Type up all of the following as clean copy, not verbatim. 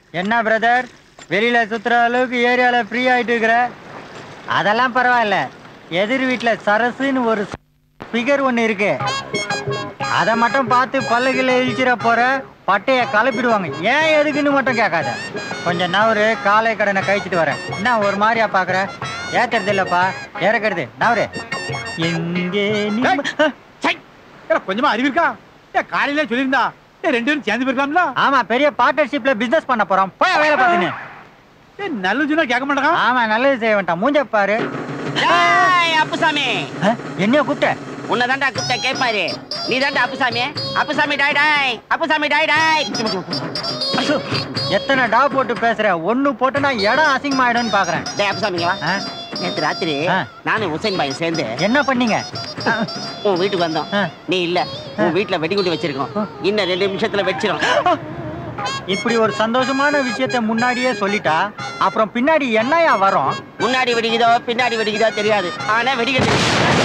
என்ன பிரதர், வெளியில சுத்துற அளவுக்கு ஏரியால ஃப்ரீ ஆயிட்டு இருக்கிற? அதெல்லாம் பரவாயில்ல. எதிர் வீட்டுல சரசுன்னு ஒரு ஸ்பீக்கர் ஒண்ணு இருக்கு. அதை மட்டும் பார்த்து பல்லுகில இழிச்சிட போற, பட்டைய கலப்பிடுவாங்க. ஏன் எதுக்குன்னு மட்டும் கேட்காத. கொஞ்சம் நவரு, காலை கடனை கழிச்சிட்டு வரேன். என்ன ஒரு மாதிரியா பாக்குற? ஏத்துறது இல்லப்பா, இறக்கிறது நவரு. எங்கே கொஞ்சமா அறிவு இருக்கா? காலையில சொல்லியிருந்தா ரெண்டு பேரும் சேர்ந்து போயிருக்கலாம்ல. ஆமா, பெரிய பார்ட்னர்ஷிப்ல பிசினஸ் பண்ண போறோம். போய் வேலை பார்த்துன்னு. நல்லது சொன்னா கேட்க மாட்டாங்க. ஆமா, நல்லது செய்ய வேண்டாம். மூஞ்ச பாரு. அப்புசாமி, என்ன கூப்பிட்ட? உன்னை தாண்டா கூப்பிட்ட கேட்பாரு. நீ தாண்டா அப்புசாமி. அப்புசாமி டாய் டாய், அப்புசாமி டாய் டாய். எத்தனை டா போட்டு பேசுற? ஒண்ணு போட்டுனா இடம் அசிங்கமாயிடும்னு பாக்குறேன். டேய் அப்புசாமிங்க வா. நேற்று ராத்திரி நானும் உசைன் பாய் சேர்ந்து என்ன பண்ணீங்க? உன் வீட்டுக்கு வந்தோம். நீ இல்ல. உன் வீட்டுல வெடிகுண்டு வச்சிருக்கோம். இன்னும் 2 நிமிஷத்துல வச்சிரும். இப்படி ஒரு சந்தோஷமான விஷயத்த முன்னாடியே சொல்லிட்டா அப்புறம் பின்னாடி என்னையா வரும்? முன்னாடி வெடிக்குதோ பின்னாடி வெடிக்குதோ தெரியாது, ஆனா வெடிக்குது.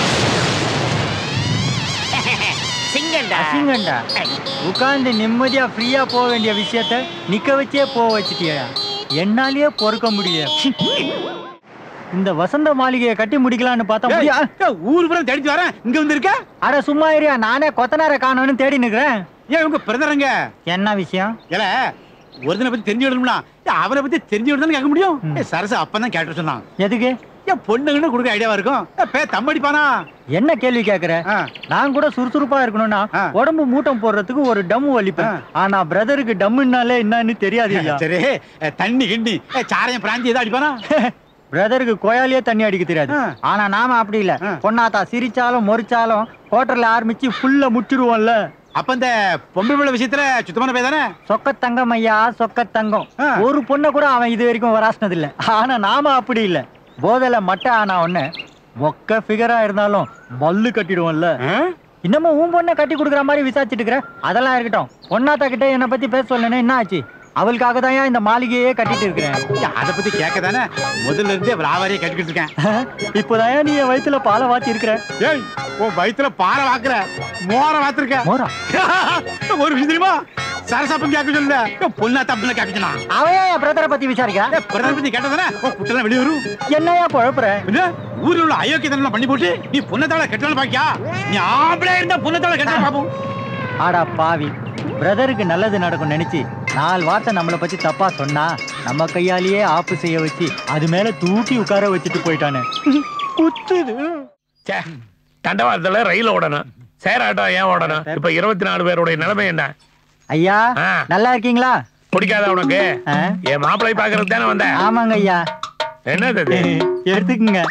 சிங்கண்டா உட்கார்ந்து நிம்மதியா ஃப்ரீயா போக வேண்டிய விஷயத்த நிக்க வச்சே போக வச்சுட்டியா? என்னாலேயே பொறுக்க முடியல. இந்த வசந்த மாளிகையை கட்டி முடிக்கலான்னு பார்த்தா ஊர் புறம் தேடிச்சு வரேன். இங்க வந்து இருக்க? அட சும்மா ஏரியா, நானே கொத்தனார காணோன்னு தேடி நிக்கிறேன். ஏன் உங்க பிரதரங்க? என்ன விஷயம்? ஏல ஒருத்தனை பத்தி தெரிஞ்சு விடணும்னா அவரை பத்தி தெரிஞ்சு விடணும் கேட்க முடியும். சரசு அப்பதான் கேட்டு சொன்னான். எதுக்கு? ஏன் பொண்ணுங்கன்னு கொடுக்க ஐடியாவா இருக்கும். தம்படிப்பானா? என்ன கேள்வி கேக்குற? நான் கூட சுறுசுறுப்பா இருக்கணும்னா உடம்பு மூட்டம் போடுறதுக்கு ஒரு டம்மு வலிப்பேன். ஆனா பிரதருக்கு டம்முன்னாலே என்னன்னு தெரியாது. சரி, தண்ணி கிண்டி சாரையும் பிராந்தி ஏதோ அடிப்பானா? பிரதருக்கு கோயாலேயே தண்ணி அடிக்க தெரியாது. ஆனா நாம அப்படி இல்ல. பொண்ணாத்தா சிரிச்சாலும் மொரிச்சாலும் ஹோட்டல்ல ஆரம்பிச்சு ஃபுல்லா முச்சிருவோம்ல. அப்ப இந்த பொம்பளை விஷயத்துல சுத்தமான பேர் தானே? சொக்க தங்கம் ஐயா, சொக்க தங்கம். ஒரு பொண்ணை கூட அவன் இது வரைக்கும் வராசினது இல்ல. ஆனா நாம அப்படி இல்ல. போதல மட்டை ஆனா ஒண்ணு மொக்க ஃபிகரா இருந்தாலும் மல்லு கட்டிடுவோம்ல. இன்னமும் உன் பொண்ணை கட்டி கொடுக்குற மாதிரி விசாரிச்சுட்டு இருக்கிற. அதெல்லாம் இருக்கட்டும். பொண்ணாத்தா கிட்ட என்னை பத்தி பேச சொல்லணும். என்ன ஆச்சு? அவளுக்காக தான் இந்த மாளிகையே கட்டிட்டு இருக்கிறேன். அதை பத்தி கேட்க தானே முதல்ல இருந்தே வியாபாரியை கட்டிக்கிட்டு இருக்கேன். இப்போதான் நீ என் வயிற்றுல பாலை வாத்தி இருக்கிற. ஏய், உன் வயிற்றுல பாறை வாக்குற, மோர வாத்திருக்க. மோரா? ஒரு விஷயம் தெரியுமா? சரசாப்பம் கேட்க சொல்ல பொண்ணா தப்புல கேட்கணும். அவையா என் பிரதரை பத்தி விசாரிக்க? பிரதரை பத்தி கேட்டதானே குட்டெல்லாம் வெளியே வரும். என்னையா குழப்புற? ஊர்ல உள்ள அயோக்கியத்தனம் பண்ணி போட்டு நீ பொண்ணத்தால கெட்டாலும் பாக்கியா? நீ ஆம்பளை இருந்தா பொண்ணத்தால கெட்டாலும் பாப்போம். ஆடா பாவி, பிரதருக்கு நல்லது நடக்கும் நினைச்சு 4 வார்த்தை நம்மளை பத்தி தப்பா சொன்னா நம்ம கையாலேயே ஆப்பு செய்ய வச்சு அது மேல தூக்கி உட்கார வச்சுட்டு போயிட்டானே. குத்துது. தண்டவாளத்துல ரயில் ஓடணும், சேராட்டோ ஏன் ஓடணும்? இப்ப 24 பேருடைய நிலைமை என்ன? ஐயா நல்லா இருக்கீங்களா? பிடிக்காத உனக்கு? என் மாப்பிள்ளை பாக்குறது தானே வந்த? ஆமாங்க ஐயா. என்னது எடுத்துக்குங்க.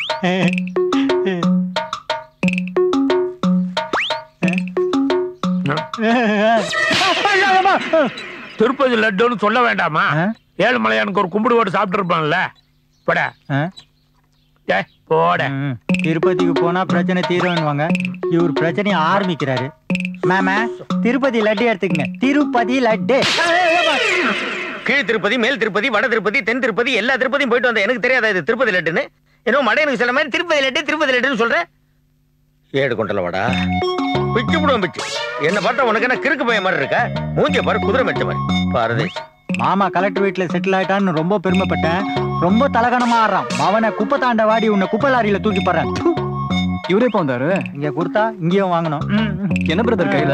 திருப்பதி லட்டுன்னு சொல்ல வேண்டாமா? ஏழுமலையானுக்கு ஒரு கும்பிடு போட்டு சாப்பிட்டு இருப்பான்ல. போட திருப்பதிக்கு போனா பிரச்சனை தீருவாங்க. இவர் பிரச்சனையை ஆரம்பிக்கிறாரு. மேம திருப்பதி லட்டு எடுத்துக்கங்க. திருப்பதி லட்டு. கீழ் திருப்பதி, மேல் திருப்பதி, வட திருப்பதி, தென் திருப்பதி, எல்லா திருப்பதியும் போயிட்டு வந்தேன். எனக்கு தெரியாதா இது திருப்பதி லட்டுன்னு? ஏதோ மடையனுக்கு சில மாதிரி திருப்பதி லட்டு திருப்பதி லட்டுன்னு சொல்றேன். ஏடு கொண்டல வாடா, பிச்சு விடுவோம் பிச்சு. என்ன பார்த்தா உனக்கு என்ன கிறுக்கு பையன் மாதிரி இருக்கா? மூஞ்சிய பாரு, குதிரை மெச்ச மாதிரி பாருது. மாமா கலெக்டர் வீட்டுல செட்டில் ஆயிட்டான்னு ரொம்ப பெருமைப்பட்டேன். ரொம்ப தலகணமா ஆடுறான். அவனை குப்பை தாண்ட வாடி உன்னை குப்பை லாரியில தூக்கி போறேன். இவரே போந்தாரு. இங்க கொடுத்தா இங்கேயும் வாங்கணும். என்ன பிரதர் கையில?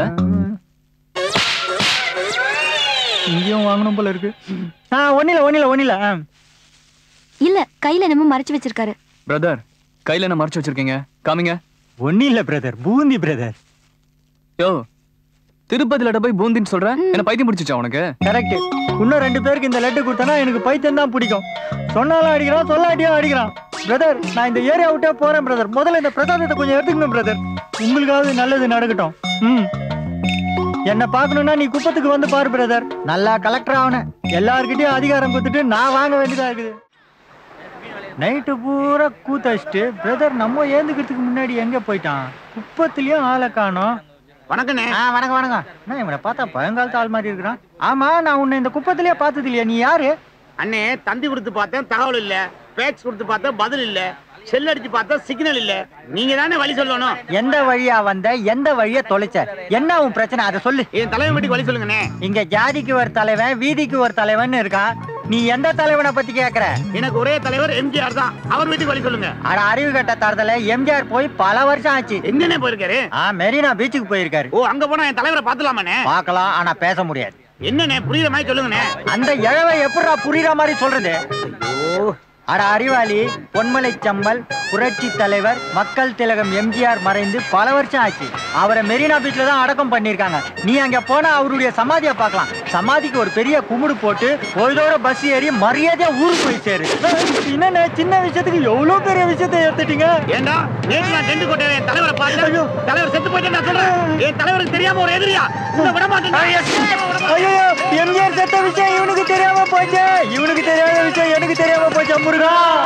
இங்கேயும் வாங்கணும் போல இருக்கு. ஒண்ணில இல்ல, கையில என்னமோ மறைச்சு வச்சிருக்காரு. பிரதர் கையில என்ன மறைச்சு வச்சிருக்கீங்க? காமிங்க. ஒண்ணு இல்ல brother, boondi brother. Yo, Tirupati laddu போய் பூந்தின்னு சொல்ற? என்ன பைத்தியம் பிடிச்சிச்சா உனக்கு? கரெக்ட். இன்னும் 2 பேருக்கு இந்த லட்டு கொடுத்தனா எனக்கு பைத்தியம் தான் பிடிக்கும். சொன்னாலும் அடிக்கிறான், சொல்லாட்டியும் அடிக்கிறான். பிரதர் நான் இந்த ஏரியா விட்டே போறேன் பிரதர். முதல்ல இந்த பிரசாதத்தை கொஞ்சம் எடுத்துக்கணும் பிரதர். உங்களுக்காவது நல்லது நடக்கட்டும். என்ன பாக்கணும்னா நீ குப்பத்துக்கு வந்து பாரு பிரதர். நல்லா கலெக்டர் ஆகணும். எல்லார்கிட்டயும் அதிகாரம் கொடுத்துட்டு நான் வாங்க வேண்டியதா இருக்குது. நைட்டு பூரா கூத்தடிச்சிட்டு பிரதர் நம்ம ஏந்துக்கிறதுக்கு முன்னாடி எங்க போயிட்டான்? குப்பத்திலயும் ஆளை காணோம். வணக்கண்ணே. வணக்கம் வணக்கம். என்ன இவனை பார்த்தா பழங்காலத்து ஆள் மாதிரி இருக்கிறான். ஆமா, நான் உன்னை இந்த குப்பத்திலேயே பார்த்தது இல்லையா? நீ யாரு? அண்ணே, தந்தி கொடுத்து பார்த்தேன், தகவல் இல்ல. பேக்ஸ் கொடுத்து பார்த்தேன், பதில் இல்ல. செல் அடிச்சு பார்த்தா சிக்னல் இல்ல. நீங்க தானே வழி சொல்லணும். எந்த வழியா வந்த, எந்த வழியா தொலைச்ச, என்ன உன் பிரச்சனை அதை சொல்லு. என் தலைவன் வீட்டுக்கு வழி சொல்லுங்கண்ணே. இங்க ஜாதிக்கு ஒரு தலைவன், வீதிக்கு ஒரு தலைவன் இருக்கான். நீ எந்த தலைவனை பத்தி கேக்குற? எனக்கு ஒரே தலைவர் எம்ஜிஆர் தான். அவர் வீட்டுக்கு வழி சொல்லுங்க. அட அறிவு கட்ட தரத்துல எம்ஜிஆர் போய் பல வருஷம் ஆச்சு. எங்கனே போயிருக்காரு? மெரினா பீச்சுக்கு போயிருக்காரு. ஓ, அங்க போனா என் தலைவரை பாத்துலாமாண்ணே? பாக்கலாம், ஆனா பேச முடியாது. என்னண்ணே புரியுற மாதிரி சொல்லுங்கண்ணே. அந்த இழவை எப்படா புரியுற மாதிரி சொல்றது? அட அறிவாளி, பொன்மலை சம்பல், புரட்சி தலைவர், மக்கள் திலகம் எம்ஜிஆர் மறைந்து பல வருஷம் ஆச்சு. அவரை மெரினா பீச்ல தான் அடக்கம் பண்ணிருக்காங்க. நீ அங்க போனா அவருடைய சமாதியை பார்க்கலாம். சமாதிக்கு ஒரு பெரிய கும்பிடு போட்டு பொழுதோட பஸ் ஏறி மரியாதையா ஊருக்கு போய் சேரு. என்ன சின்ன விஷயத்துக்கு எவ்வளவு பெரிய விஷயத்தை எடுத்துட்டீங்க? ஏண்டா நேத்து நான் டென்ட் கோட்டையில என் தலைவரை பார்த்தேன். தலைவர் செத்து போயிட்டேன்னு நான் சொல்றேன். என் தலைவருக்கு தெரியாம ஒரு எதிரியா உன்னை விட மாட்டேன். ஐயோ, எம்ஜிஆர் செத்த விஷயம் இவனுக்கு தெரியாம போச்சு. இவனுக்கு தெரியாத விஷயம் எனக்கு தெரியாம போச்சு. முருகா,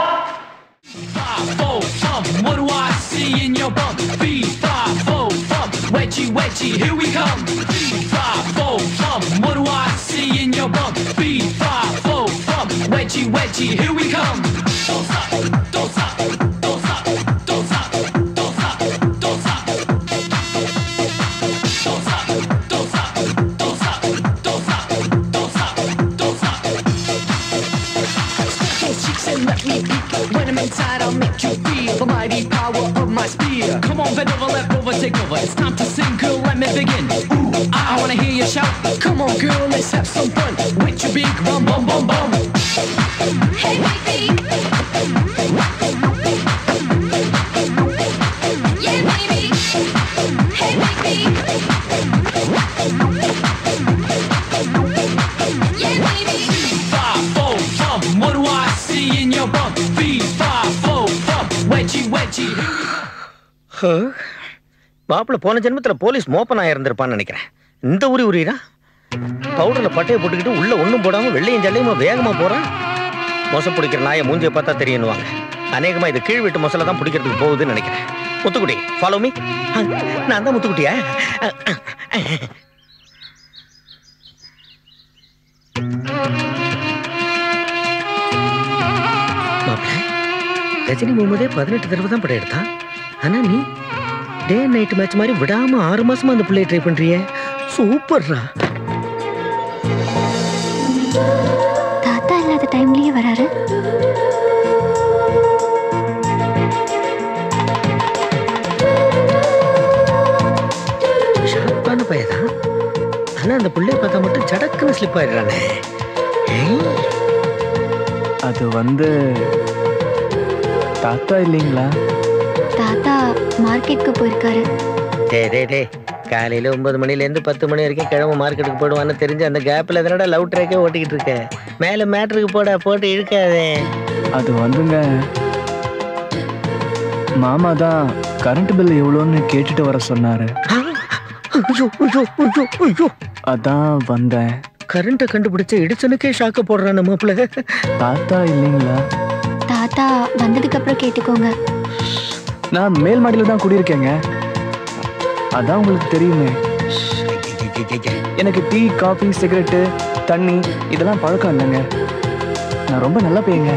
what do I see in your bum? 3, 5, 4, bump. Wedgie, wedgie, here we come. 3, 5, 4, bump. What do I see in your bum? 3, 5, 4, bump. Wedgie, wedgie, here we come. Don't stop, don't stop, don't stop, don't stop, don't stop, don't stop. Don't stop, don't stop, don't stop, don't stop, don't stop, don't stop. Those cheeks and let me be. When I'm inside, I'll make you feel the mighty power of my spear. Come on, bend over, left over, take over. It's time to sing, girl, let me begin. Ooh, I wanna hear you shout. Come on, girl, let's have some fun with your big bum, bum, bum, bum. Hey, baby. Yeah, baby. Hey, baby. Yeah, baby. 5, 4, bump. What do I see in your bump? 3, 5, 4, bump. Wedgie, wedgie. மாப்பிள்ள போன ஜென்மத்துல police மோப்பனாக இருந்திருப்பான்னு நினைக்கிறேன். இந்த ஊரி உரியரா பவுடர்ல பட்டையை போட்டுக்கிட்டு உள்ள ஒண்ணும் போடாம வெள்ளையும் ஜல்லையுமா வேகமா போறான். மொசை பிடிக்கிற நாயை மூஞ்சியை பார்த்தா தெரியுன்னுவாங்க. அநேகமா இது கீழ் வீட்டு மொசலை தான் பிடிக்கிறதுக்கு போகுதுன்னு நினைக்கிறேன். Muthukutti, follow me. நான் தான் முத்துக்குட்டியா? மாப்பிள்ள, ரஜினி முகமதே 18 தடவை தான் படம் எடுத்தான். ஆனா நீ டே நைட் மேட்ச் மாதிரி விடாம 6 மாசமா அந்த பிள்ளையை ட்ரை பண்றியே. சூப்பர்ரா. தாத்தா இல்லாத டைம்லயே வராரு. ஷார்ப்பான பையதான். ஆனா அந்த பிள்ளைய பார்த்தா மட்டும் சடக்குன்னு ஸ்லிப் ஆயிடுறானே. அது தாத்தா இல்லைங்களா? தாத்தா மார்க்கெட்டுக்கு போயிருக்காரு. டே காலையில 9 மணிலேருந்து 10 மணி வரைக்கும் கிழமை மார்க்கெட்டுக்கு போடுவான்னு தெரிஞ்சு அந்த கேப்ல எதனடா லவ் ட்ராக்கே ஓட்டிக்கிட்டு இருக்க. மேல மேட்ருக்கு போட்டு இழுக்காதே. அது மாமா தான் கரண்ட் பில் எவ்வளோன்னு கேட்டுட்டு வர சொன்னாரு. அதான் வந்தேன். கரண்ட்டை கண்டுபிடிச்ச இடிச்சனுக்கே ஷாக்க போடுறான் மாப்பிள்ள. தாத்தா இல்லைங்களா? தாத்தா வந்ததுக்கு அப்புறம் கேட்டுக்கோங்க. நான் மேல் மாடியில தான் குடியிருக்கேங்க. அதான் உங்களுக்கு தெரியுமே. எனக்கு டீ, காபி, சிகரெட்டு, தண்ணி இதெல்லாம் பழக்கம் இல்லைங்க. நான் ரொம்ப நல்ல பையங்க.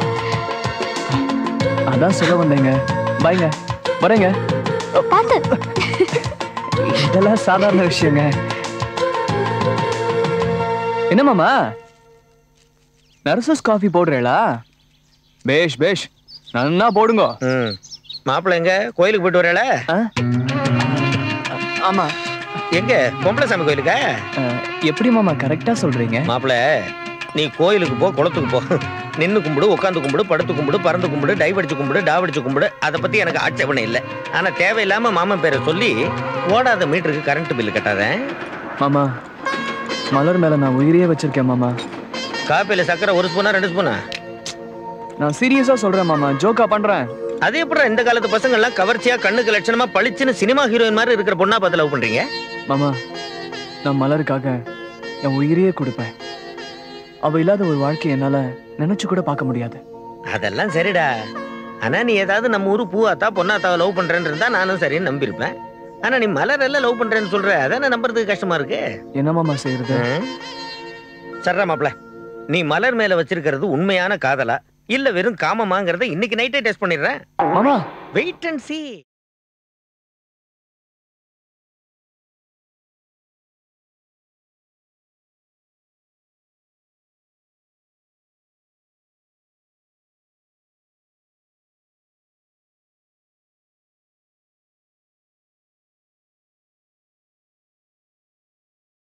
அதான் சொல்ல வந்தேங்க. பாய்ங்க, வரேங்க. பார்த்து. இதெல்லாம் சாதாரண விஷயங்க. என்ன மாமா, நர்சஸ் காஃபி போடுறீங்களா? பேஷ் பேஷ், நன்னா போடுங்க. மாப்பிள்ள எங்க கோயிலுக்கு போயிட்டு வரல? ஆமா. எங்க பொம்பளை சாமி கோயிலுக்கா? எப்படி மாமா கரெக்டா சொல்றீங்க? மாப்பிள்ள நீ கோயிலுக்கு போ, குளத்துக்கு போ. நின்னு கும்பிடு, உட்காந்து கும்பிடு, படுத்து கும்பிடு, பறந்து கும்பிடு, டைவ் அடிச்சு கும்பிடு, டாவடிச்சு கும்பிடு. அதை பத்தி எனக்கு ஆட்சேபனை இல்லை. ஆனா தேவையில்லாம மாமன் பேரை சொல்லி ஓடாத மீட்டருக்கு கரண்ட் பில்லு கட்டாத. மாமா, மலர் மேல நான் உயிரியே வச்சிருக்கேன் மாமா. காப்பியில சக்கரை 1 ஸ்பூனா 2 ஸ்பூனா? நான் சீரியஸா சொல்றேன் மாமா, ஜோக்கா பண்றேன். அதே எப்படி இந்த காலத்து பசங்க எல்லாம் கவர்ச்சியா கண்ணுக்கு லட்சணமா பளிச்சுன்னு சினிமா ஹீரோயின் மாதிரி இருக்கிற பொண்ணா பார்த்து லவ் பண்றீங்க? மாமா, நான் மலருக்காக என் உயிரையே கொடுப்பேன். அவ இல்லாத ஒரு வாழ்க்கை என்னால நினைச்சு கூட பார்க்க முடியாது. அதெல்லாம் சரிடா. ஆனா நீ ஏதாவது நம்ம ஊரு பூவாத்தா பொண்ணாத்தாவை லவ் பண்றேன்னு இருந்தா நானும் சரின்னு நம்பியிருப்பேன். ஆனா நீ மலர் எல்லாம் லவ் பண்றேன்னு சொல்ற, அதான நம்புறதுக்கு கஷ்டமா இருக்கு. என்ன மாமா செய்யறது? சர்ரா மாப்ள, நீ மலர் மேல வச்சிருக்கிறது உண்மையான காதலா இல்ல வெறும் காமமாங்கறத இன்னைக்கு நைட்டே டெஸ்ட் பண்ணிடுறேன். மாமா வெயிட் அண்ட் see.